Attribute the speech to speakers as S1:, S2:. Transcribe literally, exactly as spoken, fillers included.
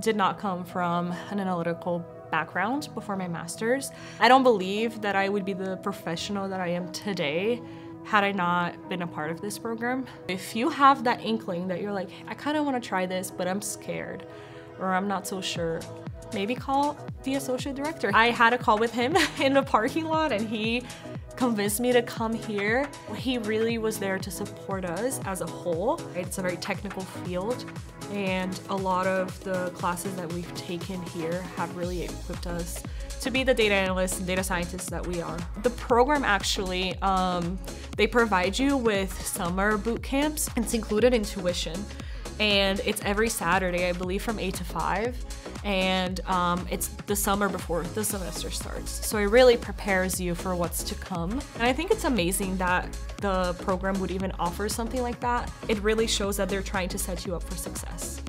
S1: did not come from an analytical background before my master's. I don't believe that I would be the professional that I am today had I not been a part of this program. If you have that inkling that you're like, I kind of want to try this, but I'm scared, or I'm not so sure, maybe call the associate director. I had a call with him in the parking lot, and he convinced me to come here. He really was there to support us as a whole. It's a very technical field, and a lot of the classes that we've taken here have really equipped us to be the data analysts and data scientists that we are. The program actually, um, they provide you with summer boot camps. It's included in tuition, and it's every Saturday, I believe, from eight to five. And um, it's the summer before the semester starts. So it really prepares you for what's to come. And I think it's amazing that the program would even offer something like that. It really shows that they're trying to set you up for success.